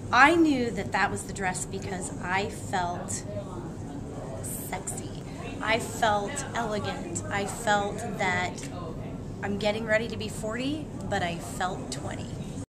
I knew that that was the dress because I felt sexy. I felt elegant. I felt that I'm getting ready to be 40, but I felt 20.